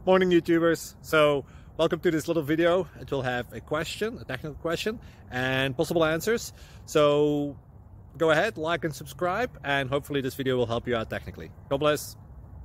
Morning YouTubers. So welcome to this little video. It will have a question, a technical question, and possible answers. So go ahead, like and subscribe, and hopefully this video will help you out technically. God bless.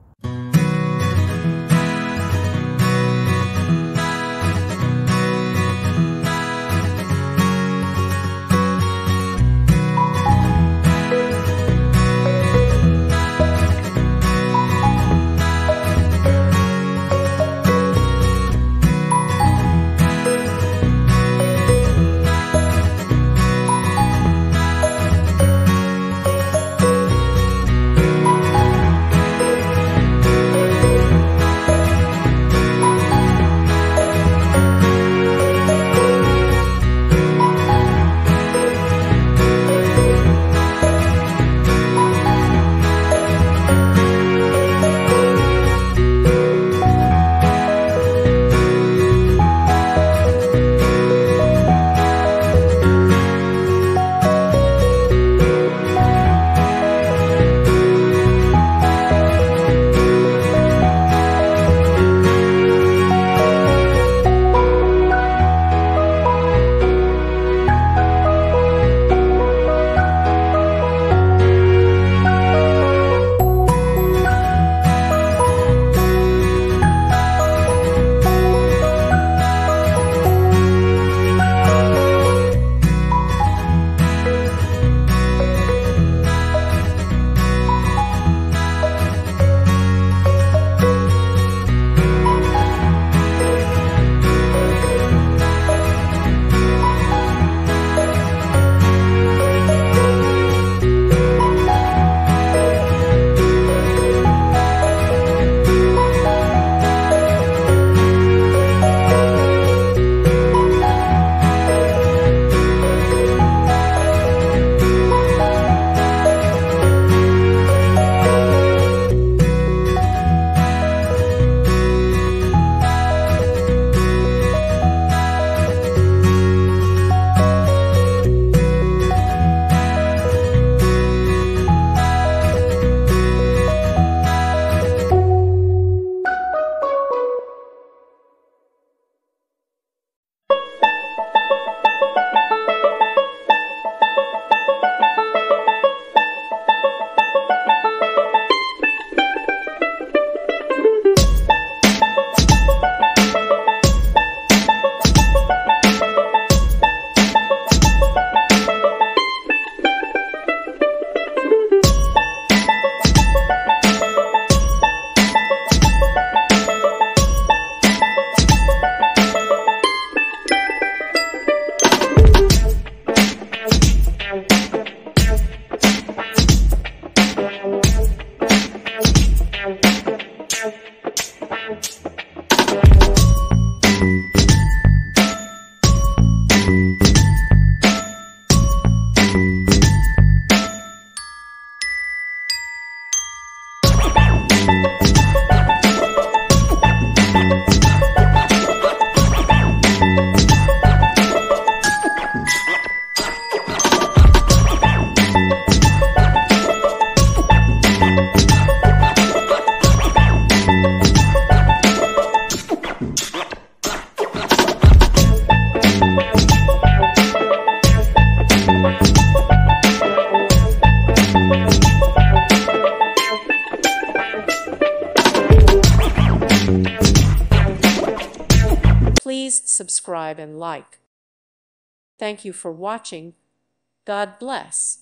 Please subscribe and like. Thank you for watching. God bless.